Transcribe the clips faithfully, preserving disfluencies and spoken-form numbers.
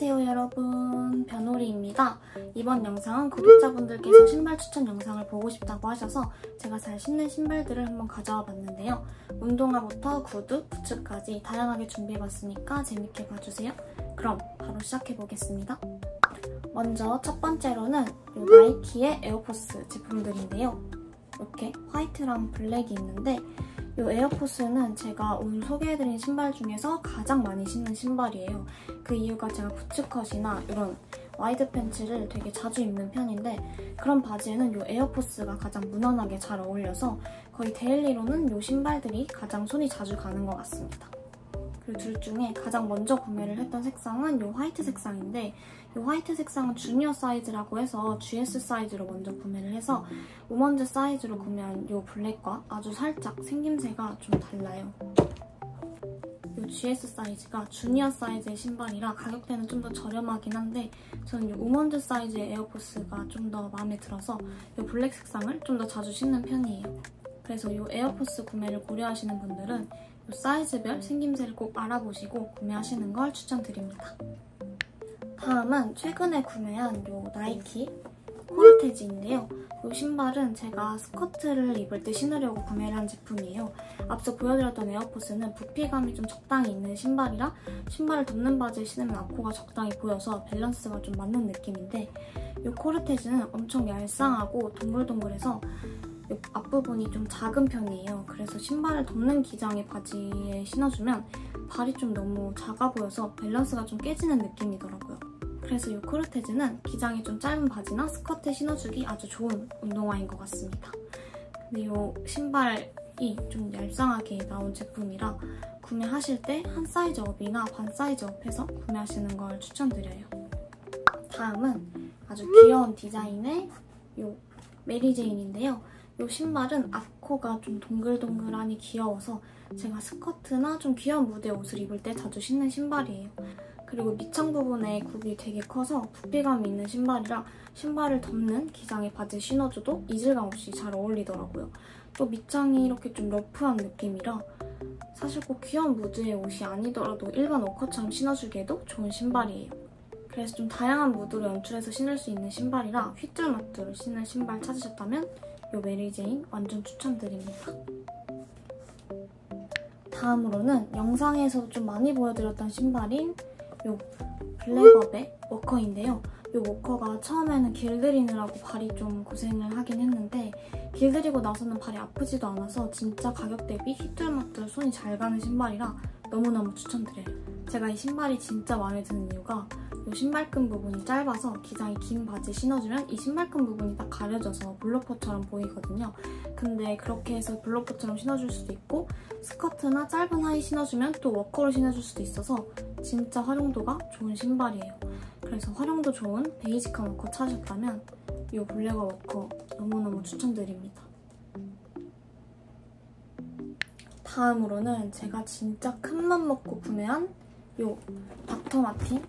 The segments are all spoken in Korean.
안녕하세요 여러분, 변오리입니다. 이번 영상은 구독자분들께서 신발 추천 영상을 보고 싶다고 하셔서 제가 잘 신는 신발들을 한번 가져와 봤는데요. 운동화부터 구두, 부츠까지 다양하게 준비해봤으니까 재밌게 봐주세요. 그럼 바로 시작해보겠습니다. 먼저 첫 번째로는 이 나이키의 에어포스 제품들인데요. 이렇게 화이트랑 블랙이 있는데 이 에어포스는 제가 오늘 소개해드린 신발 중에서 가장 많이 신는 신발이에요. 그 이유가 제가 부츠컷이나 이런 와이드 팬츠를 되게 자주 입는 편인데 그런 바지에는 이 에어포스가 가장 무난하게 잘 어울려서 거의 데일리로는 이 신발들이 가장 손이 자주 가는 것 같습니다. 그리고 둘 중에 가장 먼저 구매를 했던 색상은 이 화이트 색상인데 이 화이트 색상은 주니어 사이즈라고 해서 지에스 사이즈로 먼저 구매를 해서 우먼즈 사이즈로 구매한 이 블랙과 아주 살짝 생김새가 좀 달라요. 이 지에스 사이즈가 주니어 사이즈의 신발이라 가격대는 좀 더 저렴하긴 한데 저는 이 우먼즈 사이즈의 에어포스가 좀 더 마음에 들어서 이 블랙 색상을 좀 더 자주 신는 편이에요. 그래서 이 에어포스 구매를 고려하시는 분들은 이 사이즈별 생김새를 꼭 알아보시고 구매하시는 걸 추천드립니다. 다음은 최근에 구매한 이 나이키 코르테즈인데요. 이 신발은 제가 스커트를 입을 때 신으려고 구매를 한 제품이에요. 앞서 보여드렸던 에어포스는 부피감이 좀 적당히 있는 신발이라 신발을 덮는 바지에 신으면 앞코가 적당히 보여서 밸런스가 좀 맞는 느낌인데 이 코르테즈는 엄청 얄쌍하고 동글동글해서 앞부분이 좀 작은 편이에요. 그래서 신발을 덮는 기장의 바지에 신어주면 발이 좀 너무 작아 보여서 밸런스가 좀 깨지는 느낌이더라고요. 그래서 이 코르테즈는 기장이 좀 짧은 바지나 스커트에 신어주기 아주 좋은 운동화인 것 같습니다. 근데 이 신발이 좀 얄쌍하게 나온 제품이라 구매하실 때 한 사이즈 업이나 반 사이즈 업해서 구매하시는 걸 추천드려요. 다음은 아주 귀여운 디자인의 이 메리제인인데요. 이 신발은 앞코가 좀 동글동글하니 귀여워서 제가 스커트나 좀 귀여운 무드의 옷을 입을 때 자주 신는 신발이에요. 그리고 밑창 부분에 굽이 되게 커서 부피감이 있는 신발이라 신발을 덮는 기장의 바지에 신어줘도 이질감 없이 잘 어울리더라고요. 또 밑창이 이렇게 좀 러프한 느낌이라 사실 꼭 귀여운 무드의 옷이 아니더라도 일반 워커처럼 신어주기에도 좋은 신발이에요. 그래서 좀 다양한 무드로 연출해서 신을 수 있는 신발이라 휘뚤마뚤 신는 신발 찾으셨다면 이 메리제인 완전 추천드립니다. 다음으로는 영상에서도 좀 많이 보여드렸던 신발인 이 블랙업의 워커인데요. 이 워커가 처음에는 길들이느라고 발이 좀 고생을 하긴 했는데 길들이고 나서는 발이 아프지도 않아서 진짜 가격 대비 휘뚤마뚤 손이 잘 가는 신발이라 너무너무 추천드려요. 제가 이 신발이 진짜 마음에 드는 이유가 이 신발끈 부분이 짧아서 기장이 긴 바지 신어주면 이 신발끈 부분이 딱 가려져서 블로퍼처럼 보이거든요. 근데 그렇게 해서 블로퍼처럼 신어줄 수도 있고 스커트나 짧은 하의 신어주면 또 워커로 신어줄 수도 있어서 진짜 활용도가 좋은 신발이에요. 그래서 활용도 좋은 베이직한 워커 찾으셨다면 이 블랙업 워커 너무너무 추천드립니다. 다음으로는 제가 진짜 큰맘 먹고 구매한 이 닥터 마틴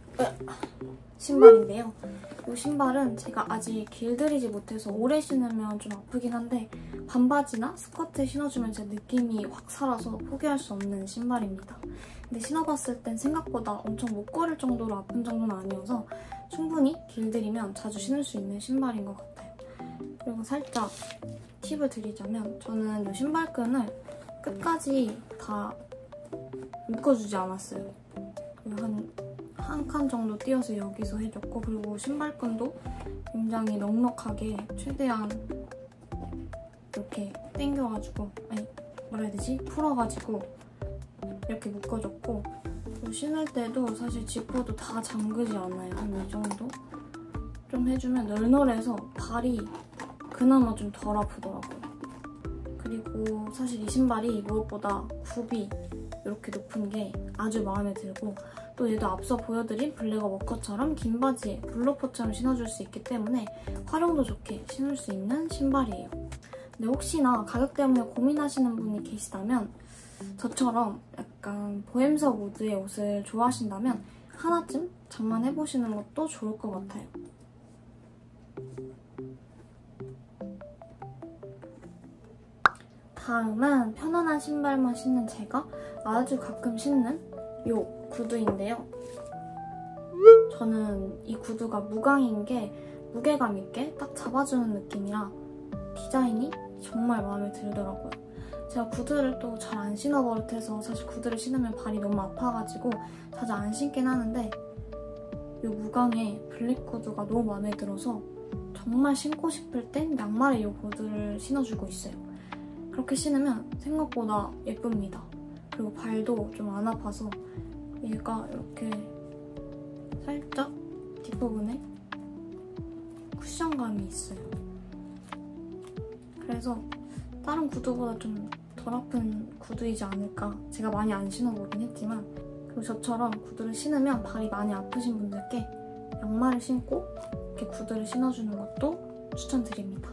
신발인데요. 이 신발은 제가 아직 길들이지 못해서 오래 신으면 좀 아프긴 한데 반바지나 스커트에 신어주면 제 느낌이 확 살아서 포기할 수 없는 신발입니다. 근데 신어봤을 땐 생각보다 엄청 못 걸을 정도로 아픈 정도는 아니어서 충분히 길들이면 자주 신을 수 있는 신발인 것 같아요. 그리고 살짝 팁을 드리자면 저는 이 신발끈을 끝까지 다 묶어주지 않았어요. 한 한 칸 정도 띄어서 여기서 해줬고 그리고 신발끈도 굉장히 넉넉하게 최대한 이렇게 당겨가지고 아니 뭐라 해야 되지? 풀어가지고 이렇게 묶어줬고 신을 때도 사실 지퍼도 다 잠그지 않아요. 한 이 정도? 좀 해주면 널널해서 발이 그나마 좀 덜 아프더라고요. 그리고 사실 이 신발이 무엇보다 굽이 이렇게 높은 게 아주 마음에 들고 또 얘도 앞서 보여드린 블랙업 워커처럼 긴 바지에 블로퍼처럼 신어줄 수 있기 때문에 활용도 좋게 신을 수 있는 신발이에요. 근데 혹시나 가격 때문에 고민하시는 분이 계시다면 저처럼 약간 보헤미안 무드의 옷을 좋아하신다면 하나쯤 장만해보시는 것도 좋을 것 같아요. 다음은 편안한 신발만 신는 제가 아주 가끔 신는 이 구두인데요. 저는 이 구두가 무광인 게 무게감 있게 딱 잡아주는 느낌이라 디자인이 정말 마음에 들더라고요. 제가 구두를 또 잘 안 신어 버릇해서 사실 구두를 신으면 발이 너무 아파가지고 자주 안 신긴 하는데 이 무광의 블랙 구두가 너무 마음에 들어서 정말 신고 싶을 땐 양말에 이 구두를 신어주고 있어요. 그렇게 신으면 생각보다 예쁩니다. 그리고 발도 좀 안 아파서 얘가 이렇게 살짝 뒷부분에 쿠션감이 있어요. 그래서 다른 구두보다 좀 덜 아픈 구두이지 않을까. 제가 많이 안 신어보긴 했지만 그리고 저처럼 구두를 신으면 발이 많이 아프신 분들께 양말을 신고 이렇게 구두를 신어주는 것도 추천드립니다.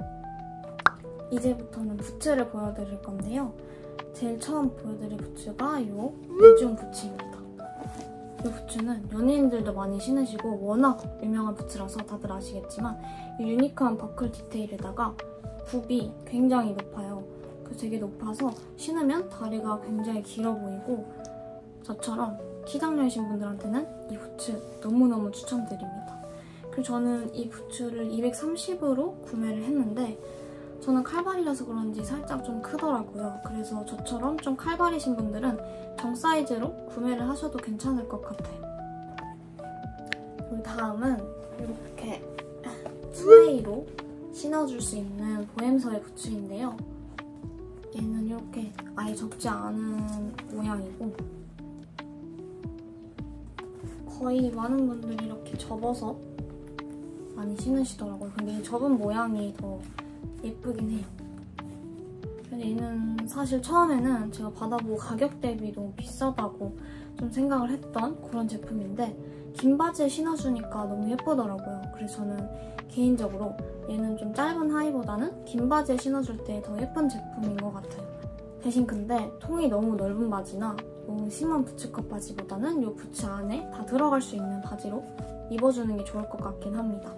이제부터는 부츠를 보여드릴 건데요. 제일 처음 보여드릴 부츠가 이 레지온 부츠입니다. 이 부츠는 연예인들도 많이 신으시고 워낙 유명한 부츠라서 다들 아시겠지만 이 유니크한 버클 디테일에다가 굽이 굉장히 높아요. 그래서 되게 높아서 신으면 다리가 굉장히 길어 보이고 저처럼 키 작녀이신 분들한테는 이 부츠 너무너무 추천드립니다. 그리고 저는 이 부츠를 이백삼십으로 구매를 했는데 저는 칼발이라서 그런지 살짝 좀 크더라고요. 그래서 저처럼 좀 칼발이신 분들은 정 사이즈로 구매를 하셔도 괜찮을 것 같아요. 그리고 다음은 이렇게 투웨이로 신어줄 수 있는 보엠서의 부츠인데요. 얘는 이렇게 아예 접지 않은 모양이고 거의 많은 분들이 이렇게 접어서 많이 신으시더라고요. 근데 이 접은 모양이 더 예쁘긴 해요. 근데 얘는 사실 처음에는 제가 받아보고 가격 대비 너무 비싸다고 좀 생각을 했던 그런 제품인데 긴 바지에 신어주니까 너무 예쁘더라고요. 그래서 저는 개인적으로 얘는 좀 짧은 하의보다는 긴 바지에 신어줄 때 더 예쁜 제품인 것 같아요. 대신 근데 통이 너무 넓은 바지나 너무 심한 부츠컷 바지보다는 이 부츠 안에 다 들어갈 수 있는 바지로 입어주는 게 좋을 것 같긴 합니다.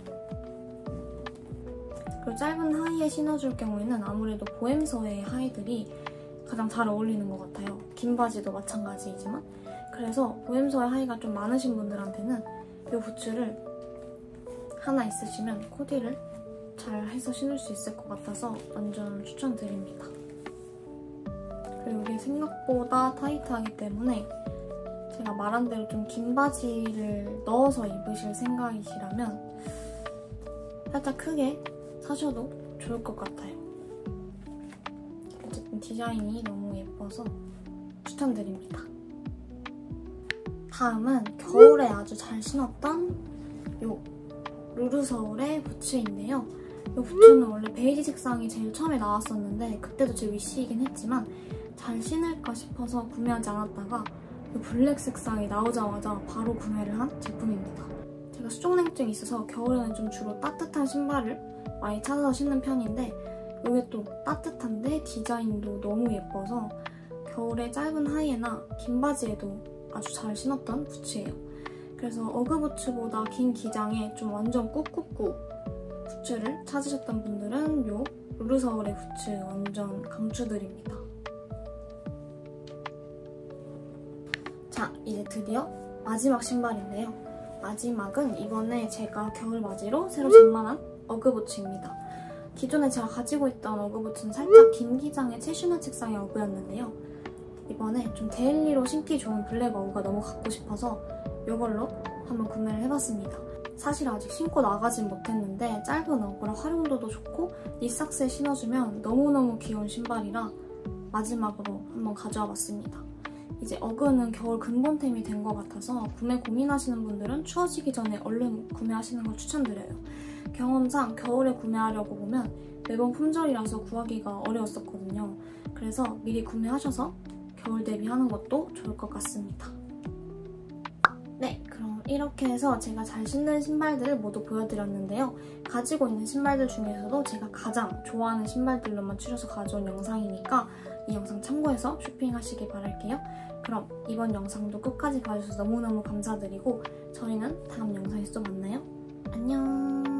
그리고 짧은 하의에 신어줄 경우에는 아무래도 보엠서의 하의들이 가장 잘 어울리는 것 같아요. 긴 바지도 마찬가지이지만 그래서 보엠서의 하의가 좀 많으신 분들한테는 이 부츠를 하나 있으시면 코디를 잘 해서 신을 수 있을 것 같아서 완전 추천드립니다. 그리고 이게 생각보다 타이트하기 때문에 제가 말한 대로 좀 긴 바지를 넣어서 입으실 생각이시라면 살짝 크게 사셔도 좋을 것 같아요. 어쨌든 디자인이 너무 예뻐서 추천드립니다. 다음은 겨울에 아주 잘 신었던 이 루르서울의 부츠인데요. 이 부츠는 원래 베이지 색상이 제일 처음에 나왔었는데 그때도 제 위시이긴 했지만 잘 신을까 싶어서 구매하지 않았다가 이 블랙 색상이 나오자마자 바로 구매를 한 제품입니다. 제가 수족냉증이 있어서 겨울에는 좀 주로 따뜻한 신발을 많이 찾아서 신는 편인데 이게 또 따뜻한데 디자인도 너무 예뻐서 겨울에 짧은 하의나 긴 바지에도 아주 잘 신었던 부츠예요. 그래서 어그 부츠보다 긴 기장에 좀 완전 꾹꾹꾹 부츠를 찾으셨던 분들은 이 루르서울의 부츠 완전 강추드립니다. 자, 이제 드디어 마지막 신발인데요. 마지막은 이번에 제가 겨울 맞이로 새로 장만한 어그 부츠입니다. 기존에 제가 가지고 있던 어그 부츠는 살짝 긴 기장의 채슈넛 색상의 어그였는데요. 이번에 좀 데일리로 신기 좋은 블랙 어그가 너무 갖고 싶어서 이걸로 한번 구매를 해봤습니다. 사실 아직 신고 나가진 못했는데 짧은 어그라 활용도도 좋고 니삭스에 신어주면 너무너무 귀여운 신발이라 마지막으로 한번 가져와 봤습니다. 이제 어그는 겨울 근본템이 된 것 같아서 구매 고민하시는 분들은 추워지기 전에 얼른 구매하시는 걸 추천드려요. 경험상 겨울에 구매하려고 보면 매번 품절이라서 구하기가 어려웠었거든요. 그래서 미리 구매하셔서 겨울 대비하는 것도 좋을 것 같습니다. 네, 그럼 이렇게 해서 제가 잘 신는 신발들을 모두 보여드렸는데요. 가지고 있는 신발들 중에서도 제가 가장 좋아하는 신발들로만 추려서 가져온 영상이니까 이 영상 참고해서 쇼핑하시길 바랄게요. 그럼 이번 영상도 끝까지 봐주셔서 너무너무 감사드리고 저희는 다음 영상에서 또 만나요. 안녕!